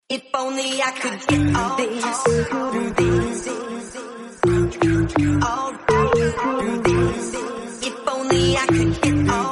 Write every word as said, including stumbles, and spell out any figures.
If only I could get all this, do this, all right, do this. If only I could get all